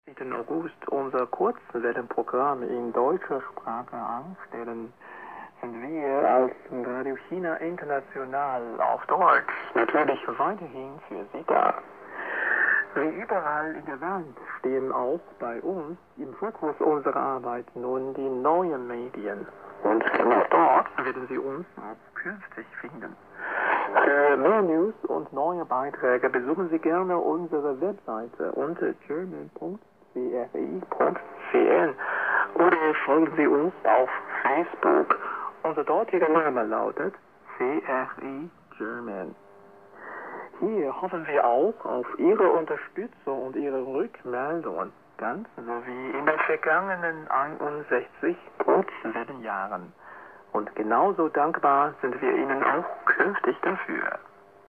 7. August unser Kurzwellenprogramm in deutscher Sprache anstellen, sind wir als Radio China International auf Deutsch natürlich weiterhin für Sie da. Wie überall in der Welt stehen auch bei uns im Fokus unserer Arbeit nun die neuen Medien. Und genau dort werden Sie uns auch künftig finden. Für mehr News und neue Beiträge besuchen Sie gerne unsere Webseite unter german.cri.cn oder folgen Sie uns auf Facebook. Unser dortiger Name lautet CRI German. Hier hoffen wir auch auf Ihre Unterstützung und Ihre Rückmeldungen, ganz so wie in den vergangenen 61 Kurzwellenjahren. Und genauso dankbar sind wir Ihnen auch künftig dafür.